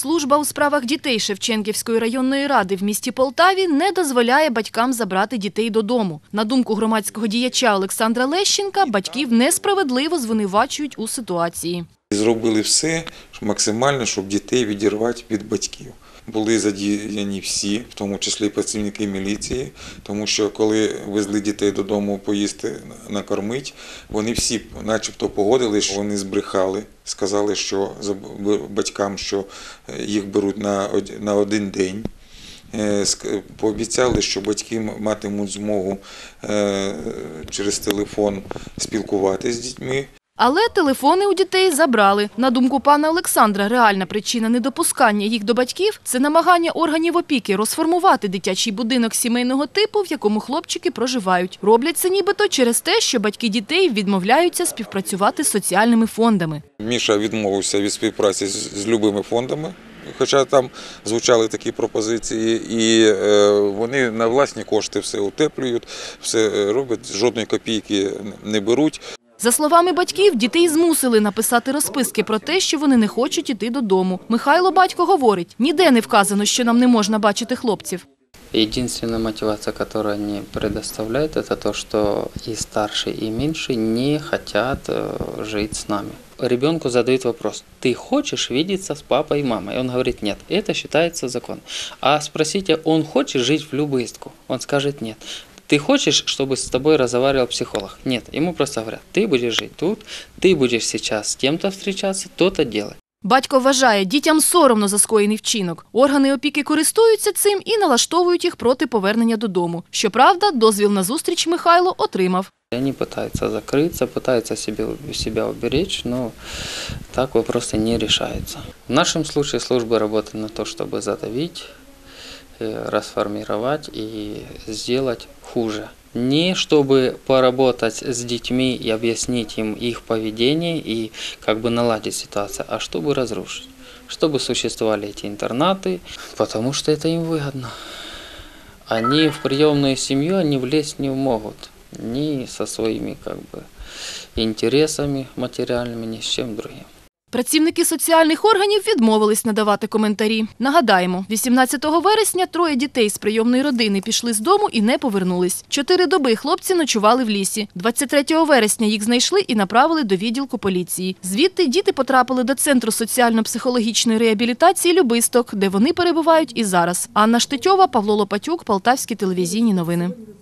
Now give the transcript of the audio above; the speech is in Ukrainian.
Служба у справах дітей Шевченківської районної ради в місті Полтаві не дозволяє батькам забрати дітей додому. На думку громадського діяча Олександра Лещенка, батьків несправедливо звинувачують у ситуації. Зробили все максимально, щоб дітей відірвати від батьків. Були задіяні всі, в тому числі працівники міліції, тому що коли везли дітей додому поїсти, накормити, вони всі начебто погодилися, що вони збрехали, сказали батькам, що їх беруть на один день. Пообіцяли, що батьки матимуть змогу через телефон спілкуватися з дітьми. Але телефони у дітей забрали. На думку пана Олександра, реальна причина недопускання їх до батьків – це намагання органів опіки розформувати дитячий будинок сімейного типу, в якому хлопчики проживають. Роблять це нібито через те, що батьки дітей відмовляються співпрацювати з соціальними фондами. Міша відмовився від співпраці з любими фондами, хоча там звучали такі пропозиції, і вони на власні кошти все утеплюють, все роблять, жодної копійки не беруть. За словами батьків, дітей змусили написати розписки про те, що вони не хочуть іти додому. Михайло батько говорить, ніде не вказано, що нам не можна бачити хлопців. Единственная мотивация, которую они предоставляют, это то, что и старший, и меньший не хотят жить с нами. Ребенку задают вопрос: ты хочешь видеться с папой и мамой? И он говорит: нет, это считается законом. А спросите, он хочет жить в любыстку? Он скажет: нет. Ты хочешь, чтобы с тобой разговаривал психолог? Нет, ему просто говорят: ты будешь жить тут, ты будешь сейчас с кем-то встречаться, то-то делать. Батько вважає, дітям соромно за скоєний вчинок. Органи опіки користуються цим і налаштовують їх проти повернення додому. Щоправда, дозвіл на зустріч Михайло отримав. Они пытаются закрыться, пытаются себя уберечь, но так вопросы не решаются. В нашем случае служба работает на то, чтобы задавить, расформировать и сделать хуже. Не чтобы поработать с детьми и объяснить им их поведение и как бы наладить ситуацию, а чтобы разрушить. Чтобы существовали эти интернаты, потому что это им выгодно. Они в приемную семью они влезть не могут. Ни со своими интересами материальными, ни с чем другим. Працівники соціальних органів відмовились надавати коментарі. Нагадаємо, 18 вересня 3 дітей з прийомної родини пішли з дому і не повернулись. 4 доби хлопці ночували в лісі. 23 вересня їх знайшли і направили до відділку поліції. Звідти діти потрапили до Центру соціально-психологічної реабілітації «Любисток», де вони перебувають і зараз. Анна Штетьова, Павло Лопатюк, Полтавські телевізійні новини.